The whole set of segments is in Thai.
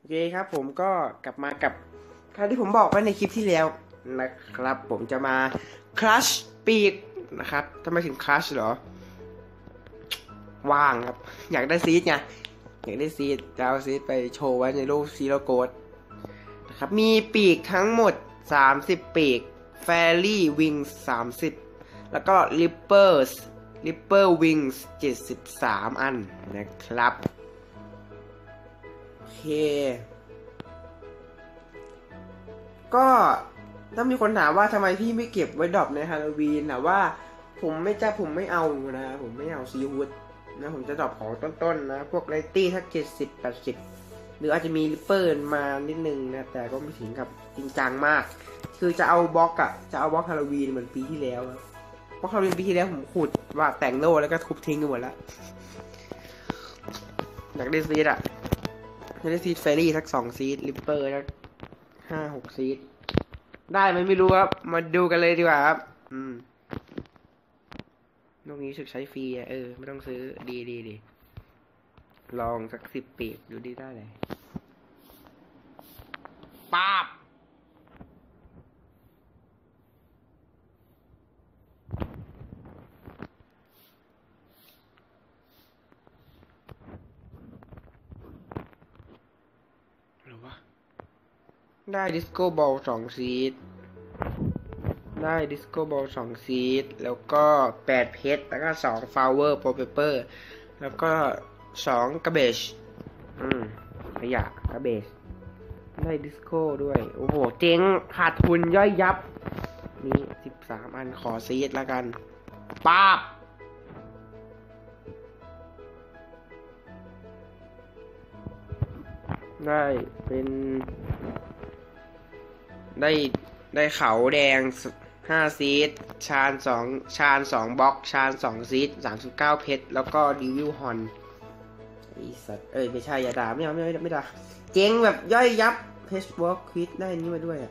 เคครับผมก็กลับมากับคราวที่ผมบอกไว้ในคลิปที่แล้วนะครับผมจะมาคลัชปีกนะครับทำไมถึงคลัชเหรอว่างครับอยากได้ซีดไงอยากได้ซีดจะเอาซีดไปโชว์ไว้ในรูปซีโร่โกดนะครับมีปีกทั้งหมด30ปีกแฟรี่วิง30แล้วก็ลิปเปอร์วิง73อันนะครับโอเคก็ถ้ามีคนถามว่าทำไมพี่ไม่เก็บไว้ดรอปในฮาโลวีนนะว่าผมไม่เอานะผมไม่เอาซีวูดนะผมจะดรอปของต้นๆนะพวกไรตี้ทัก70-80หรืออาจจะมีริปเปอร์มานิดนึงนะแต่ก็ไม่ถึงกับจริงจังมากคือจะเอาบล็อกฮาโลวีนเหมือนปีที่แล้วครับเพราะฮาโลวีนปีที่แล้วผมขุดว่าแต่งโล่แล้วก็ทุบทิ้งกันหมดแล้วอยากได้ซีดอยากได้ซีดเฟรรี่สัก2ซีดริปเปอร์สัก5-6ซีดได้ไหมไม่รู้ครับมาดูกันเลยดีกว่าครับลูกนี้สึกใช้ฟรีไม่ต้องซื้อดีลองสัก10 ปีดูดีได้เลยป๊าบหรือวะได้ดิสโก้บอล2ซีดได้ดิสโก้บอล2ซีดแล้วก็8เพชรแล้วก็2ฟลาวเวอร์โปรเปเปอร์แล้วก็2กระเบชขยะกระเบชได้ดิสโก้ด้วยโอ้โหเจ๊งขาดทุนย่อยยับนี่13อันขอซีดแล้วกันป๊าบได้เป็นได้เขาแดง5ซีดชาน2บล็อกชาน2ซีด39เพชรแล้วก็ดิวิลฮอนไอสัตว์ไม่ใช่อย่าด่าไม่ด่าเจ๊งแบบย่อยยับเพชรวอล์กควิดได้นี้มาด้วย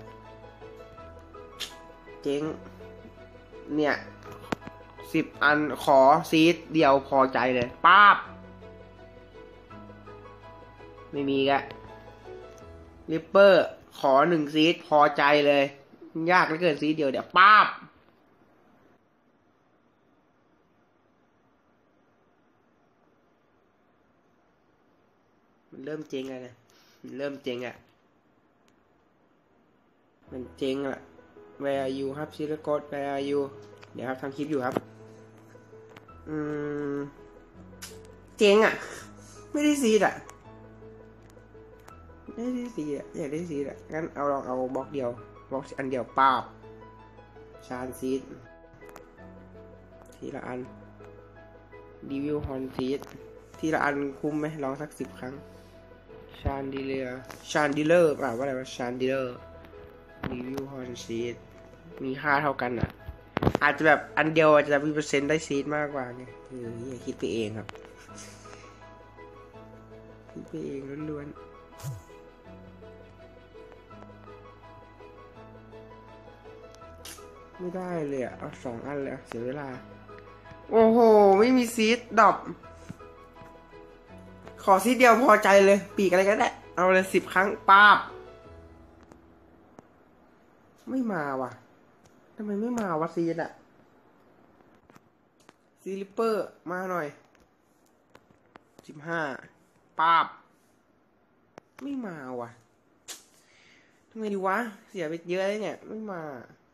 เจ๊งเนี่ย10อันขอซีดเดียวพอใจเลยป๊าบไม่มีกะริปเปอร์ขอ1ซีดพอใจเลยยากเหลือเกินซีดเดียวเดี๋ยวป๊าบมันเริ่มเจ๊งแล้วนะมันเริ่มเจ๊งมันเจ๊งละ Where are you ครับซิลโกด Where are you เดี๋ยวครับทำคลิปอยู่ครับเจ๊งไม่ได้ซีดไม่ได้ซีดอยากได้ซีดงั้นลองเอาบล็อกเดียวบล็อกอันเดียวป้าบชานซีดทีละอันดิวิลฮอนซีดทีละอันคุ้มไหมลองสัก10 ครั้งชานดิเลอร์ว่าอะไรวะชานดิเลอร์ดิวิลฮอนซีดมีค่าเท่ากันอาจจะแบบอันเดียวอาจจะมีเปอร์เซ็นต์ได้ซีดมากกว่าไงอย่าคิดไปเองครับคิดไปเองล้วนๆไม่ได้เลยเอา2 อันเลยเสียเวลาโอ้โหไม่มีซีดดรอปขอซีดเดียวพอใจเลยปีกอะไรก็ได้เอาเลย10 ครั้งป้าบไม่มาว่ะทำไมไม่มาวะซีดซีลิปเปอร์มาหน่อย15ป้าบไม่มาว่ะทำไมดีวะเสียไปเยอะเลยเนี่ยไม่มา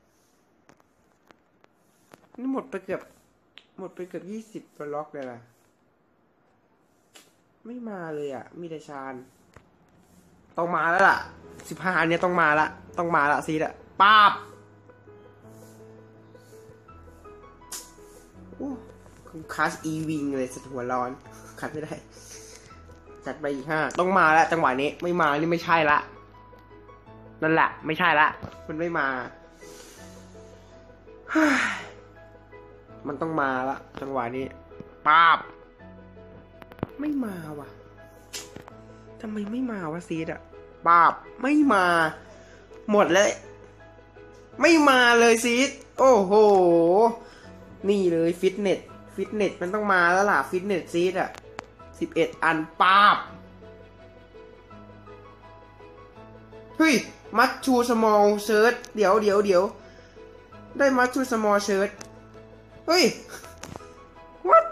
นี่หมดไปเกือบ20บล็อกเลยล่ะไม่มาเลยมีแต่ชานต้องมาแล้วล่ะ15อันนี้ต้องมาละซีดป้าบคัสอีวิงเลยสะหัวร้อนคัดไม่ได้จัดไปอีก5ต้องมาแล้วจังหวะนี้ไม่มานี่ไม่ใช่ละนั่นแหละไม่ใช่ละมันไม่มามันต้องมาละจังหวะนี้ป้าบไม่มาว่ะทำไมไม่มาวะซีดป้าบไม่มาหมดเลยไม่มาเลยซีดโอ้โหนี่เลยฟิตเนสมันต้องมาแล้วล่ะฟิตเนสซีด11 อันป้าบเฮ้ยมัดชูสมอลเชิร์ตเดี๋ยวได้มัดชูสมอลเชิร์ตเฮ้ย what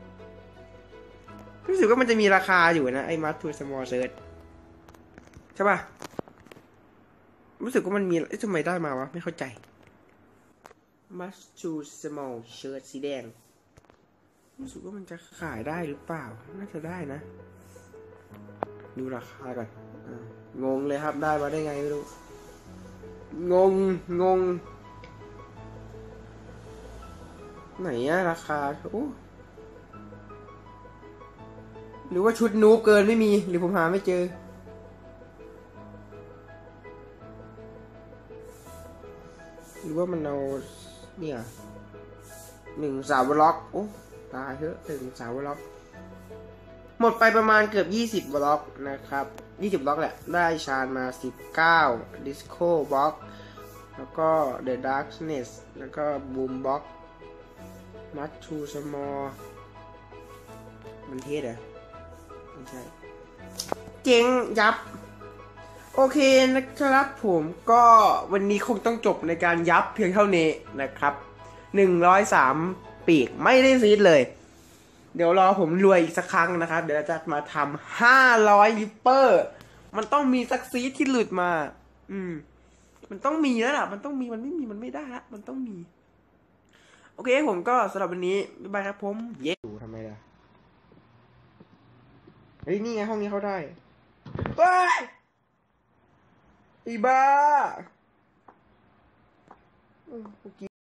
รู้สึกว่ามันจะมีราคาอยู่นะไอ้มัดชูสมอลเชิร์ตใช่ป่ะรู้สึกว่ามันมีทำไมได้มาวะไม่เข้าใจมัดชูสมอลเชิร์ตสีแดงรู้สึกว่ามันจะขายได้หรือเปล่าน่าจะได้นะดูราคาก่อนงงเลยครับได้มาได้ไงไม่รู้งงไหนอะราคาโอ้หรือว่าชุดนูบเกินไม่มีหรือผมหาไม่เจอหรือว่ามันเอาเนี่ย1 สาวบล็อกโอ้ตายเถอะ1 สาวบล็อกหมดไปประมาณเกือบ20 บล็อกนะครับ20 บล็อกแหละได้ชานมา19 Disco Box แล้วก็ The Darkness แล้วก็ Boom Box มัดชูสมอมันเทสเหรอไม่ใช่เจ๋งยับโอเคนะครับผมก็วันนี้คงต้องจบในการยับเพียงเท่านี้นะครับ103 ปีกไม่ได้ซีดเลยเดี๋ยวรอผมรวยอีกสักครั้งนะครับเดี๋ยวจะมาทำ500 ลิปเปอร์มันต้องมีสักซีดที่หลุดมามันต้องมีแล้วล่ะมันต้องมีมันไม่มีมันไม่ได้ละมันต้องมีโอเคผมก็สำหรับวันนี้บ๊ายบายครับผมเย้ดูทำไมล่ะเฮ้ยนี่ไงห้องนี้เขาได้เฮ้ยอีบ้า